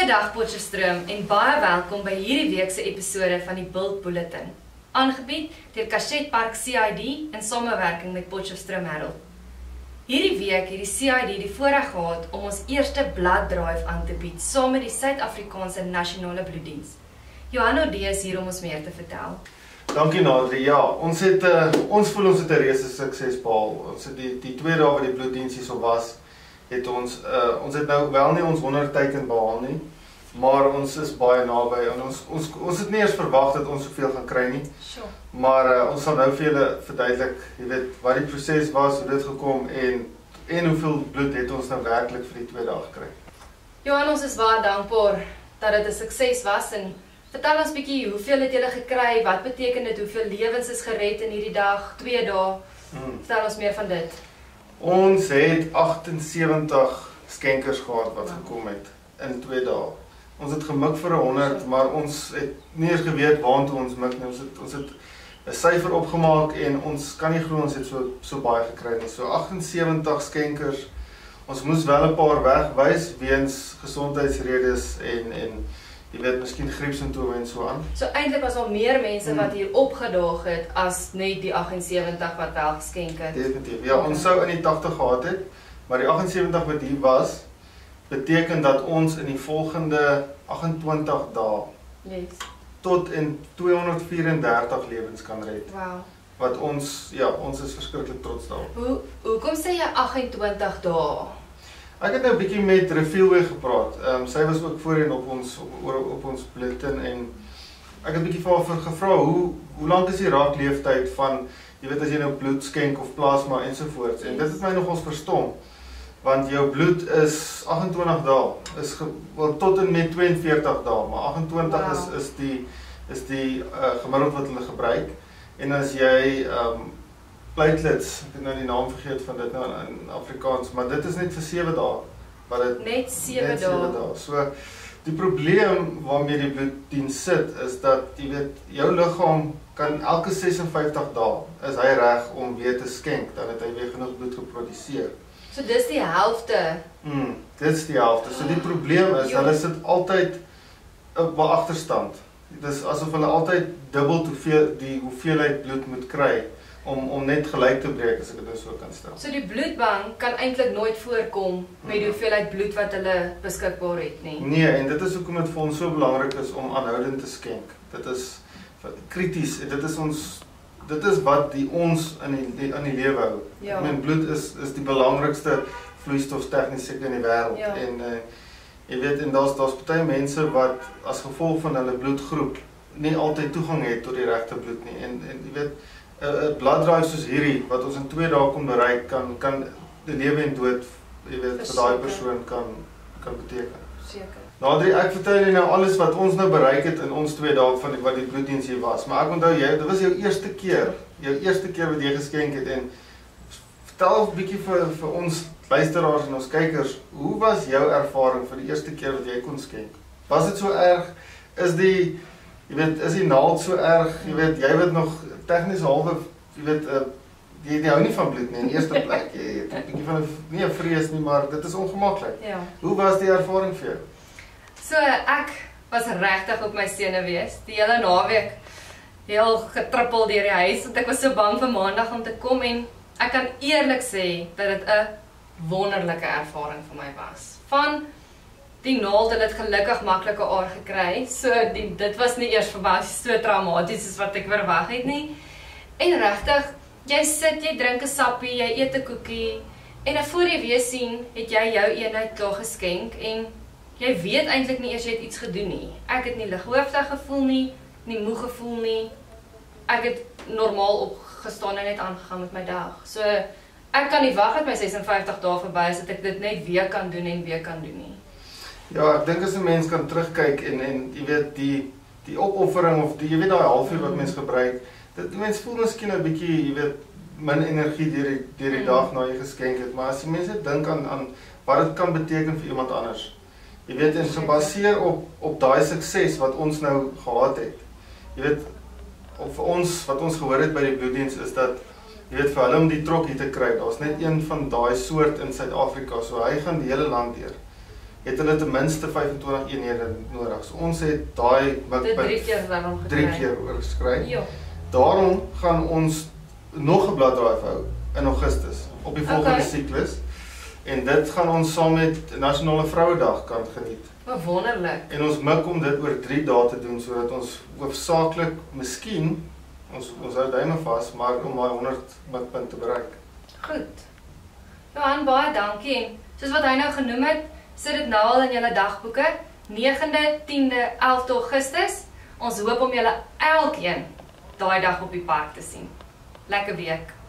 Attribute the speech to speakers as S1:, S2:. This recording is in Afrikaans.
S1: Goeiedag Potchefstroom en baie welkom by hierdie week se episode van die Bult Bulletin. Aangebied deur Cachet Park CID in samewerking met Potchefstroom Herald. Hierdie week het die CID die voorreg gehad om ons eerste blood drive aan te bied saam met die Suid-Afrikaanse Nasionale Bloeddiens. Johan Ode is hier om ons meer te vertel.
S2: Dankie Nadrie. Ja, ons voel ons het 'n reuse sukses behaal. Ons het die 2 dae wat die bloeddiens hierso was, het ons het nou wel nie ons 100 teiken behaal nie, maar ons is baie naby en ons het nie eers verwag dat ons soveel gaan kry nie.
S1: Sure.
S2: Maar ons sal nou vir julle verduidelik, jy weet, wat die proses was, hoe dit gekom en hoeveel bloed het ons nou werklik vir die 2 dae gekry.
S1: Johan, ons is baie dankbaar dat dit 'n sukses was en vertel ons bietjie, hoeveel het julle gekry? Wat beteken dit? Hoeveel lewens is gered in hierdie dag, 2 dae? Vertel ons meer van dit.
S2: Ons het 78 skenkers gehad wat gekom het in 2 dae. Ons het gemik vir 100, maar ons het nie eens geweet waantoe ons mik nie. Ons het 'n syfer opgemaak en ons kan nie glo ons het so baie gekry nie. So 78 skenkers. Ons moes wel 'n paar wegwys weens gesondheidsredes en jy weet, miskien griepsimptome en so aan.
S1: So eintlik was al meer mense wat hier opgedaag het as net die 78 wat wel geskenk het.
S2: Definitief. Ja, ons sou in die 80 gehad het, maar die 78 wat hier was, beteken dat ons in die volgende 28 dae tot in 234 lewens kan red.
S1: Wow.
S2: Wat ons is verskriklik trots daarop.
S1: Hoekom sê jy 28 dae?
S2: Ek het nou 'n bietjie met Refielweg gepraat. Sy was ook voorheen op ons bulletin en ek het 'n bietjie vir haar gevra hoe lank is die raakleeftyd van, jy weet, as jy nou bloed skenk of plasma ensovoorts. En dit het my nogals verstom, want jou bloed is 28 dae, tot en met 42 dae, maar 28 is die gemiddeld wat hulle gebruik. En as jy platelets, ek het nou die naam vergeet van dit nou in Afrikaans, maar dit is net vir 7 dae.
S1: Net 7 dae.
S2: So, die probleem waarmee die bloeddiens sit, is dat, jy weet, jou liggaam kan elke 56 dae, is hy reg om weer te skenk, dan het hy weer genoeg bloed geproduseer.
S1: So dis die helfte?
S2: Dit is die helfte. So die probleem is, hulle sit altyd op 'n agterstand. Dit is asof hulle altyd dubbel die hoeveelheid bloed moet kry, om net gelyk te breek, as ek dit nou so kan stel.
S1: So die bloedbank kan eintlik nooit voorkom met die hoeveelheid bloed wat hulle beskikbaar het nie?
S2: Nee, en dit is hoekom dit vir ons so belangrik is om aanhoudend te skenk. Dit is krities, dit is wat ons in die lewe hou.
S1: Ja.
S2: Ek meen, bloed is die belangrikste vloeistoftegnies seker in die wêreld.
S1: Ja.
S2: En jy weet, en daar's baie mense wat as gevolg van hulle bloedgroep nie altyd toegang het tot die regte bloed nie. En jy weet, 'n blood drive soos hierdie, wat ons in 2 dae kon bereik, kan die lewe en dood, jy weet, vir daai persoon kan beteken.
S1: Seker.
S2: Nadrie, ek vertel julle nou alles wat ons nou bereik het in ons 2 dae van wat die bloeddiens hier was. Maar ek onthou dit was jou eerste keer wat jy geskenk het, en vertel 'n bietjie vir ons luisteraars en ons kykers, hoe was jou ervaring vir die eerste keer wat jy kon skenk? Was dit so erg? Is die naald so erg? Jy weet, jy weet nog tegnies halwe, jy weet, jy hou nie van bloed nie in die eerste plek. Jy het 'n bietjie van nie 'n vrees nie, maar dit is ongemaklik.
S1: Ja.
S2: Hoe was die ervaring vir jou?
S1: So ek was regtig op my senuwees die hele naweek, heel getrippel deur die huis, want ek was so bang vir maandag om te kom, en ek kan eerlik sê dat dit 'n wonderlike ervaring vir my was. Van die naald het dit gelukkig maklike aar gekry, so dit was nie eers vir my so traumaties as wat ek verwag het nie. En regtig, jy sit, jy drink 'n sappie, jy eet 'n koekie, en voor jy weer sien, het jy jou eenheid klaar geskenk, en jy weet eintlik nie eers jy het iets gedoen nie. Ek het nie lighoofdig gevoel nie moeg gevoel nie. Ek het normaal opgestaan en net aangegaan met my dag. So, ek kan nie wag dat my 56 dae verby is, dat ek dit net weer kan doen en weer kan doen nie.
S2: Ja, ek dink as 'n mens kan terugkyk en jy weet, die opoffering, of jy weet, daai halfuur wat mens gebruik, die mens voel miskien 'n bietjie, jy weet, min energie deur die dag na jy geskenk het, maar as die mense dink aan wat dit kan beteken vir iemand anders, jy weet, en gebaseer op daai sukses wat ons nou gehad het, jy weet, of wat ons gehoor het by die bloeddiens is dat, jy weet, vir hulle om die trokkie te kry, daar's net een van daai soort in Suid-Afrika, so hy gaan die hele land deur. het hulle ten minste 25 eenhede nodig. So ons het daai
S1: Dit 3 keer daarom gekry.
S2: 3 keer oorskry.
S1: Ja.
S2: Daarom gaan ons nog 'n bloeddrive hou in Augustus op die volgende siklus. En dit gaan ons saam met Nasionale Vrouedag kan geniet.
S1: Wat wonderlik.
S2: En ons mik om dit oor 3 dae te doen sodat ons hoofsaaklik miskien ons hou duime vas, maar om daai 100 mikpunt te bereik.
S1: Goed. Johan, baie dankie. En soos wat hy nou genoem het, sit dit nou al in julle dagboeke. 9de, 10de, 11de Augustus. Ons hoop om julle elkeen daai dag op die park te sien. Lekker week.